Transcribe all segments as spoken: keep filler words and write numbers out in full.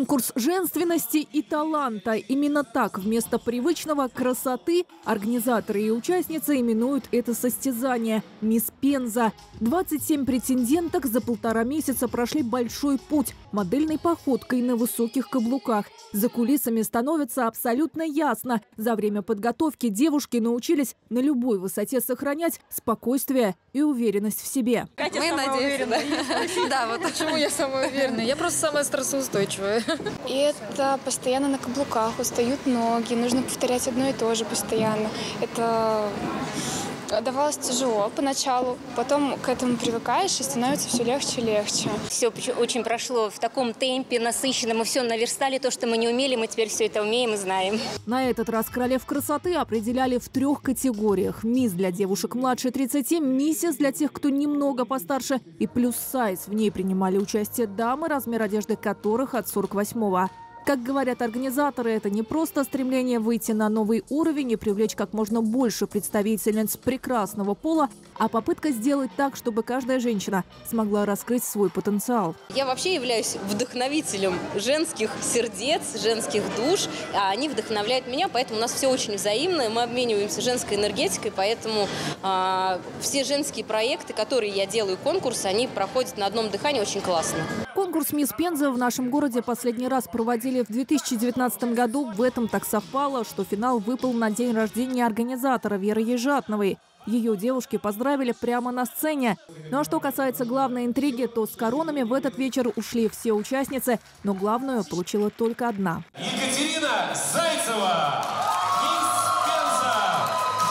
Конкурс женственности и таланта. Именно так вместо привычного красоты организаторы и участницы именуют это состязание «Мисс Пенза». двадцать семь претенденток за полтора месяца прошли большой путь модельной походкой на высоких каблуках. За кулисами становится абсолютно ясно. За время подготовки девушки научились на любой высоте сохранять спокойствие и уверенность в себе. Катя Мы надеемся. Да, вот почему я самая уверенная. Я просто самая стрессоустойчивая. И это постоянно на каблуках, устают ноги, нужно повторять одно и то же постоянно. Это давалось тяжело поначалу, потом к этому привыкаешь и становится все легче и легче. Все очень прошло в таком темпе насыщенном, мы все наверстали, то, что мы не умели, мы теперь все это умеем и знаем. На этот раз королев красоты определяли в трех категориях. Мисс для девушек младше тридцати, миссис для тех, кто немного постарше, и плюс сайз. В ней принимали участие дамы, размер одежды которых от сорок восьмого. Как говорят организаторы, это не просто стремление выйти на новый уровень и привлечь как можно больше представительниц прекрасного пола, а попытка сделать так, чтобы каждая женщина смогла раскрыть свой потенциал. Я вообще являюсь вдохновителем женских сердец, женских душ, а они вдохновляют меня, поэтому у нас все очень взаимно, мы обмениваемся женской энергетикой, поэтому а, все женские проекты, которые я делаю, конкурсы, они проходят на одном дыхании очень классно. Конкурс «Мисс Пенза» в нашем городе последний раз проводили в две тысячи девятнадцатом году. В этом так совпало, что финал выпал на день рождения организатора Веры Ежатновой. Ее девушки поздравили прямо на сцене. Ну а что касается главной интриги, то с коронами в этот вечер ушли все участницы, но главную получила только одна. Екатерина Зайцева! Мисс Пенза!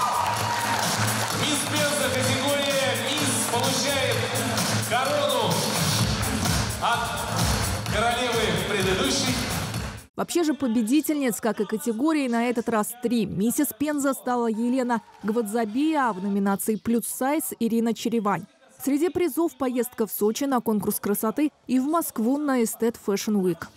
Мисс Пенза категория «Мисс» получает корону от королевы предыдущей. Вообще же победительниц, как и категории, на этот раз три. Миссис Пенза стала Елена Гвадзабия, а в номинации «Плюс сайз» Ирина Черевань. Среди призов поездка в Сочи на конкурс красоты и в Москву на Эстет Фэшн Уик.